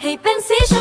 ให้เป็นสีช